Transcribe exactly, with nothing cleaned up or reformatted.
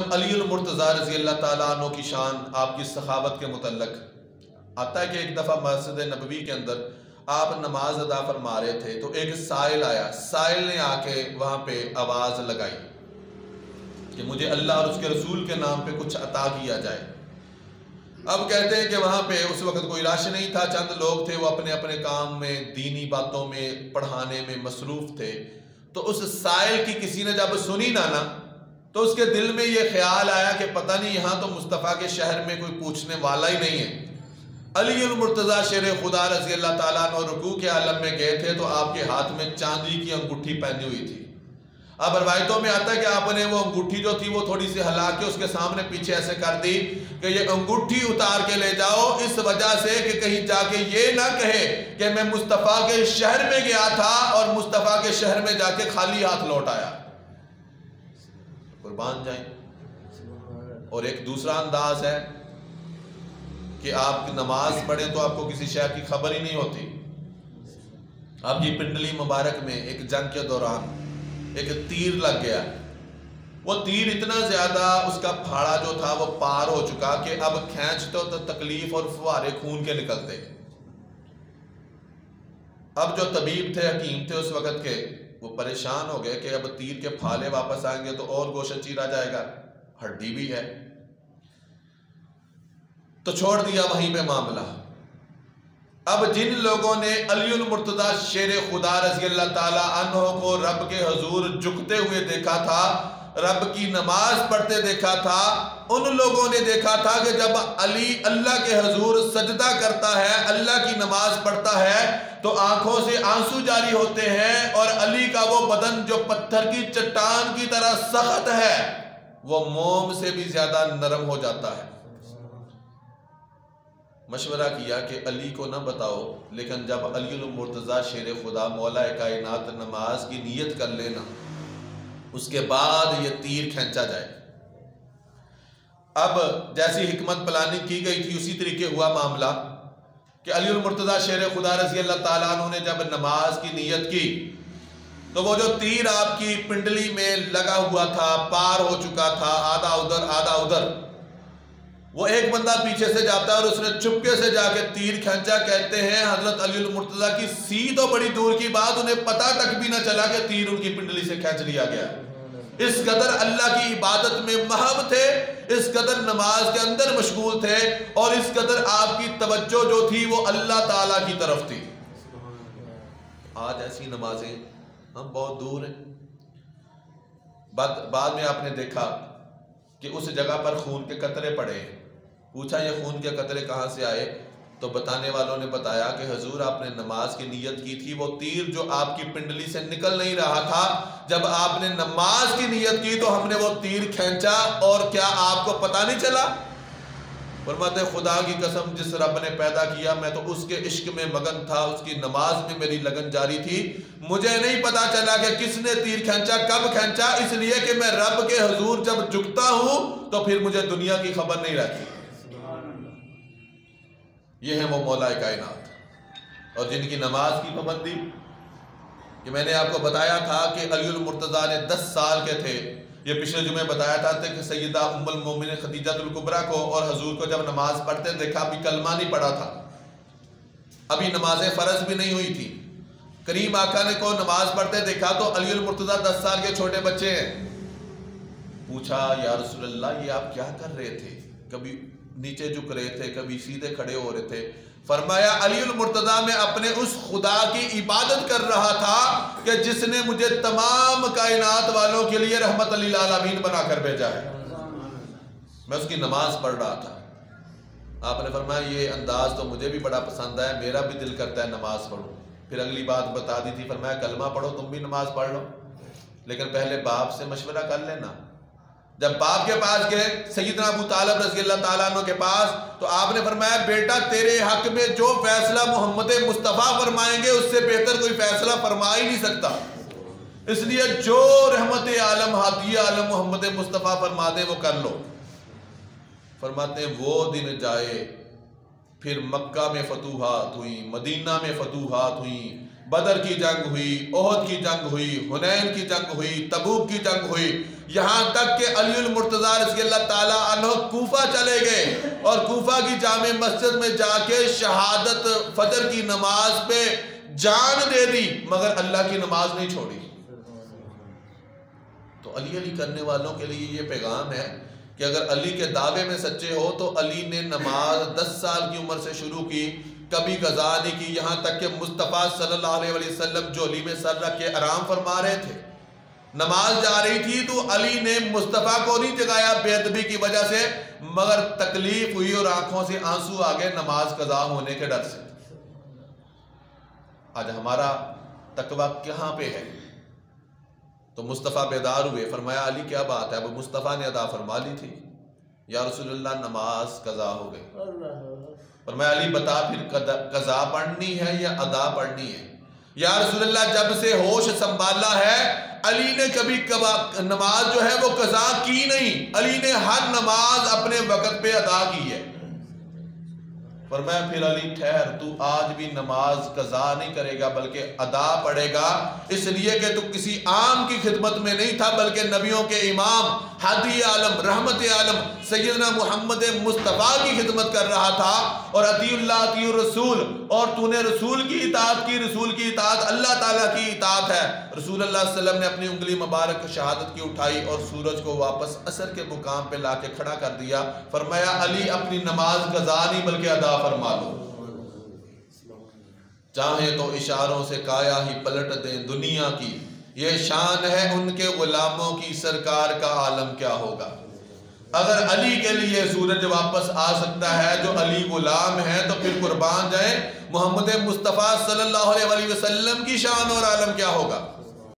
علی المرتضیٰ رضی اللہ تعالیٰ عنہ کی شان، آپ کی سخاوت کے متعلق آتا ہے کہ ایک دفعہ مسجد نبوی کے اندر آپ نماز ادا فرما رہے تھے تو ایک سائل آیا، سائل نے آ کے وہاں پہ آواز لگائی کہ مجھے اللہ اور اس کے رسول کے نام پہ کچھ عطا کیا جائے۔ اب کہتے ہیں کہ وہاں پہ اس وقت کوئی رش نہیں تھا، چند لوگ تھے، وہ اپنے اپنے کام میں، دینی باتوں میں، پڑھانے میں مصروف تھے۔ تو اس سائل کی کسی نے جب سنی نہ نا تو اس کے دل میں یہ خیال آیا کہ پتہ نہیں یہاں تو مصطفیٰ کے شہر میں کوئی پوچھنے والا ہی نہیں ہے۔ علی المرتضیٰ شیر خدا رضی اللہ تعالیٰ عنہ رکوع کے عالم میں گئے تھے تو آپ کے ہاتھ میں چاندی کی انگوٹھی پہنی ہوئی تھی۔ اب روایتوں میں آتا ہے کہ آپ نے وہ انگوٹھی جو تھی وہ تھوڑی سی ہلا کے اس کے سامنے پیچھے ایسے کر دی کہ یہ انگوٹھی اتار کے لے جاؤ، اس وجہ سے کہ کہیں جا کے یہ نہ کہے کہ میں مصطفیٰ کے شہر میں گیا تھا اور مصطفیٰ کے شہر میں جا کے خالی ہاتھ لوٹ آیا۔ قربان جائیں۔ اور ایک دوسرا انداز ہے کہ آپ نماز پڑھیں تو آپ کو کسی شہر کی خبر ہی نہیں ہوتی۔ اب یہ پنڈلی مبارک میں ایک جنگ کے دوران ایک تیر لگ گیا، وہ تیر اتنا زیادہ اس کا پھاڑا جو تھا وہ پار ہو چکا کہ اب کھینچتے تو تکلیف اور فوارے خون کے نکلتے۔ اب جو طبیب تھے، حکیم تھے اس وقت کے، وہ پریشان ہو گئے کہ اب تیر کے پھالے واپس آئیں گے تو اور گوشت چیرا جائے گا، ہڈی بھی ہے، تو چھوڑ دیا وہیں پہ معاملہ۔ اب جن لوگوں نے علی المرتضیٰ شیر خدا رضی اللہ تعالیٰ عنہ کو رب کے حضور جھکتے ہوئے دیکھا تھا، رب کی نماز پڑھتے دیکھا تھا، ان لوگوں نے دیکھا تھا کہ جب علی اللہ کے حضور سجدہ کرتا ہے، اللہ کی نماز پڑھتا ہے تو آنکھوں سے آنسو جاری ہوتے ہیں، اور علی کا وہ بدن جو پتھر کی چٹان کی طرح سخت ہے وہ موم سے بھی زیادہ نرم ہو جاتا ہے۔ مشورہ کیا کہ علی کو نہ بتاؤ، لیکن جب علی المرتضیٰ شیر خدا مولا کائنات نماز کی نیت کر لینا، اس کے بعد یہ تیر کھینچا جائے۔ اب جیسی حکمت پلاننگ کی گئی تھی اسی طریقے ہوا معاملہ کہ علی المرتضیٰ شیر خدا رضی اللہ تعالیٰ عنہ نے جب نماز کی نیت کی تو وہ جو تیر آپ کی پنڈلی میں لگا ہوا تھا، پار ہو چکا تھا، آدھا ادھر آدھا ادھر، وہ ایک بندہ پیچھے سے جاتا ہے اور اس نے چپکے سے جا کے تیر کھینچا۔ کہتے ہیں حضرت علی المرتضیٰ کی سی تو بڑی دور کی بات، انہیں پتہ تک بھی نہ چلا کہ تیر ان کی پنڈلی سے کھینچ لیا گیا۔ اس قدر اللہ کی عبادت میں محو تھے، اس قدر نماز کے اندر مشغول تھے، اور اس قدر آپ کی توجہ جو تھی وہ اللہ تعالیٰ کی طرف تھی۔ آج ایسی نمازیں ہم بہت دور ہیں۔ بعد میں آپ نے دیکھا کہ اس جگہ پر خون کے قطرے پڑے ہیں، پوچھا یہ خون کے قطرے کہاں سے آئے تو بتانے والوں نے بتایا کہ حضور آپ نے نماز کی نیت کی تھی، وہ تیر جو آپ کی پنڈلی سے نکل نہیں رہا تھا، جب آپ نے نماز کی نیت کی تو ہم نے وہ تیر کھینچا، اور کیا آپ کو پتہ نہیں چلا؟ فرماتے خدا کی قسم جس رب نے پیدا کیا میں تو اس کے عشق میں مگن تھا، اس کی نماز میں میری لگن جاری تھی، مجھے نہیں پتا چلا کہ کس نے تیر کھینچا، کب کھینچا، اس لیے کہ میں رب کے حضور جب جھکتا ہوں تو پھر مجھے دنیا کی خبر نہیں رہتی۔ یہ ہے وہ مولا کائنات، اور جن کی نماز کی پابندی کہ میں نے آپ کو بتایا تھا کہ علی المرتضیٰ نے دس سال کے تھے، یہ پچھلے جمعے بتایا تھا کہ سیدہ ام المومنین خدیجہ الکبریٰ کو اور حضور کو جب نماز پڑھتے دیکھا، ابھی کلمہ نہیں پڑھا تھا، ابھی نمازیں فرض بھی نہیں ہوئی تھی، کریم آقا نے کو نماز پڑھتے دیکھا تو علی المرتضیٰ دس سال کے چھوٹے بچے ہیں۔ پوچھا یا رسول اللہ یہ آپ کیا کر رہے تھے؟ کبھی نیچے جھک رہے تھے، کبھی سیدھے کھڑے ہو رہے تھے۔ فرمایا علی المرتضیٰ میں اپنے اس خدا کی عبادت کر رہا تھا کہ جس نے مجھے تمام کائنات والوں کے لیے رحمت للعالمین بنا کر بھیجا ہے، میں اس کی نماز پڑھ رہا تھا۔ آپ نے فرمایا یہ انداز تو مجھے بھی بڑا پسند ہے، میرا بھی دل کرتا ہے نماز پڑھوں۔ پھر اگلی بات بتا دی تھی، فرمایا کلمہ پڑھو، تم بھی نماز پڑھ لو، لیکن پہلے باپ سے مشورہ کر لینا۔ جب باپ کے پاس گئے سیدنا ابو طالب رضی اللہ تعالیٰ عنہ کے پاس تو آپ نے فرمایا بیٹا تیرے حق میں جو فیصلہ محمد مصطفیٰ فرمائیں گے اس سے بہتر کوئی فیصلہ فرما ہی نہیں سکتا، اس لیے جو رحمت عالم ہادی عالم محمد مصطفیٰ فرما دے وہ کر لو۔ فرماتے ہیں وہ دن جائے، پھر مکہ میں فتوحات ہوئی، مدینہ میں فتوحات ہوئی، بدر کی جنگ ہوئی، احد کی جنگ ہوئی، حنین کی جنگ ہوئی، تبوک کی جنگ ہوئی، یہاں تک کہ علی المرتضیٰ رضی اللہ تعالیٰ عنہ کوفہ چلے گئے اور کوفہ کی جامع مسجد میں جا کے شہادت فجر کی نماز پہ جان دے دی، مگر اللہ کی نماز نہیں چھوڑی۔ تو علی علی کرنے والوں کے لیے یہ پیغام ہے کہ اگر علی کے دعوے میں سچے ہو تو علی نے نماز دس سال کی عمر سے شروع کی، کبھی قضا نہیں کی، یہاں تک کہ مصطفیٰ صلی اللہ علیہ وسلم جو علی میں سر رکھ کے آرام فرما رہے تھے، نماز جا رہی تھی تو علی نے مصطفیٰ کو نہیں جگایا بے ادبی کی وجہ سے، مگر تکلیف ہوئی اور آنکھوں سے آنسو آگے نماز قضا ہونے کے ڈر سے۔ آج ہمارا تقویٰ کہاں پہ ہے؟ تو مصطفیٰ بیدار ہوئے، فرمایا علی کیا بات ہے؟ اب مصطفیٰ نے ادا فرما لی تھی، یا رسول اللہ نماز قضا ہو گئی۔ فرمایا علی بتا پھر قضا پڑھنی ہے یا ادا پڑھنی ہے؟ یا رسول اللہ جب سے ہوش سنبھالا ہے علی نے کبھی نماز جو ہے وہ قضا کی نہیں، علی نے ہر نماز اپنے وقت پہ ادا کی ہے۔ فرمایا پھر علی ٹھہر، تو آج بھی نماز قضا نہیں کرے گا بلکہ ادا پڑھے گا، اس لیے کہ تو کسی عام کی خدمت میں نہیں تھا بلکہ نبیوں کے امام، ہادی عالم، رحمت عالم سیدنا محمد مصطفیٰ کی خدمت کر رہا تھا۔ اور اطیع اللہ اطیع الرسول، اور تو نے رسول کی اطاعت کی، رسول کی اطاعت اللہ تعالیٰ کی اطاعت ہے۔ رسول اللہ صلی اللہ علیہ وسلم نے اپنی انگلی مبارک شہادت کی اٹھائی اور سورج کو واپس عصر کے مقام پہ لا کے کھڑا کر دیا، فرمایا علی اپنی نماز قضا نہیں بلکہ ادا فرما لو، چاہے تو اشاروں سے کایا ہی پلٹ دیں دنیا کی، یہ شان ہے ان کے غلاموں کی، سرکار کا عالم کیا ہوگا۔ اگر علی کے لیے سورج واپس آ سکتا ہے جو علی غلام ہے تو پھر قربان جائیں محمد مصطفیٰ صلی اللہ علیہ وسلم کی شان اور عالم کیا ہوگا۔